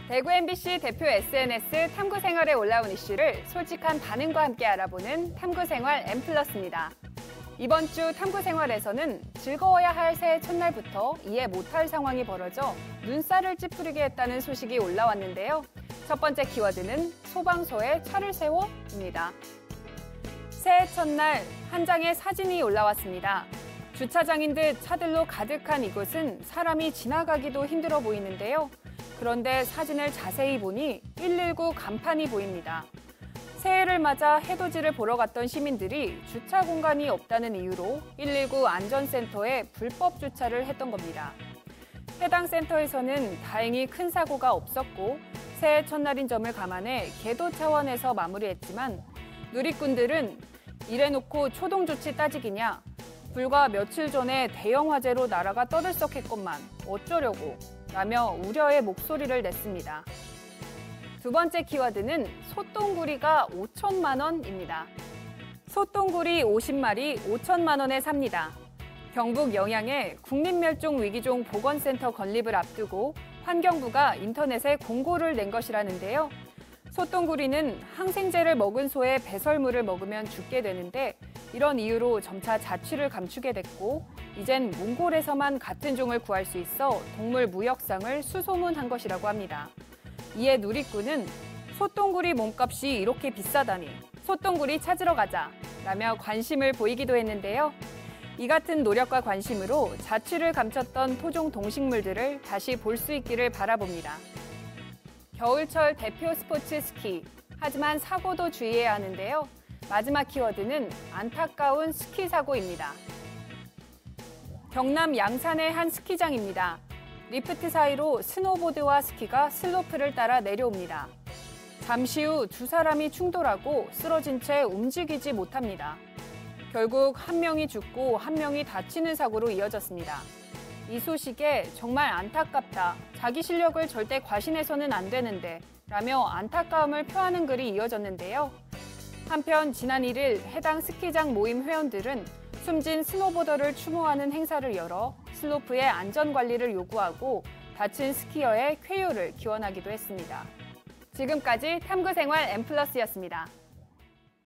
대구 MBC 대표 SNS 탐구생활에 올라온 이슈를 솔직한 반응과 함께 알아보는 탐구생활 M+입니다. 이번 주 탐구생활에서는 즐거워야 할 새해 첫날부터 이해 못할 상황이 벌어져 눈살을 찌푸리게 했다는 소식이 올라왔는데요. 첫 번째 키워드는 소방서에 차를 세워입니다. 새해 첫날 한 장의 사진이 올라왔습니다. 주차장인 듯 차들로 가득한 이곳은 사람이 지나가기도 힘들어 보이는데요. 그런데 사진을 자세히 보니 119 간판이 보입니다. 새해를 맞아 해돋이를 보러 갔던 시민들이 주차 공간이 없다는 이유로 119 안전센터에 불법 주차를 했던 겁니다. 해당 센터에서는 다행히 큰 사고가 없었고 새해 첫날인 점을 감안해 계도 차원에서 마무리했지만 누리꾼들은 이래놓고 초동조치 따지기냐, 불과 며칠 전에 대형 화재로 나라가 떠들썩했건만 어쩌려고 라며 우려의 목소리를 냈습니다. 두 번째 키워드는 소똥구리가 5천만 원입니다. 소똥구리 50마리 5천만 원에 삽니다. 경북 영양의 국립멸종위기종 보건센터 건립을 앞두고 환경부가 인터넷에 공고를 낸 것이라는데요. 소똥구리는 항생제를 먹은 소의 배설물을 먹으면 죽게 되는데 이런 이유로 점차 자취를 감추게 됐고 이젠 몽골에서만 같은 종을 구할 수 있어 동물무역상을 수소문한 것이라고 합니다. 이에 누리꾼은 소똥구리 몸값이 이렇게 비싸다니 소똥구리 찾으러 가자 라며 관심을 보이기도 했는데요. 이 같은 노력과 관심으로 자취를 감췄던 토종 동식물들을 다시 볼 수 있기를 바라봅니다. 겨울철 대표 스포츠 스키. 하지만 사고도 주의해야 하는데요. 마지막 키워드는 안타까운 스키 사고입니다. 경남 양산의 한 스키장입니다. 리프트 사이로 스노보드와 스키가 슬로프를 따라 내려옵니다. 잠시 후 두 사람이 충돌하고 쓰러진 채 움직이지 못합니다. 결국 한 명이 죽고 한 명이 다치는 사고로 이어졌습니다. 이 소식에 정말 안타깝다. 자기 실력을 절대 과신해서는 안 되는데 라며 안타까움을 표하는 글이 이어졌는데요. 한편 지난 1일 해당 스키장 모임 회원들은 숨진 스노보더를 추모하는 행사를 열어 슬로프의 안전관리를 요구하고 다친 스키어의 쾌유를 기원하기도 했습니다. 지금까지 탐구생활 M+였습니다.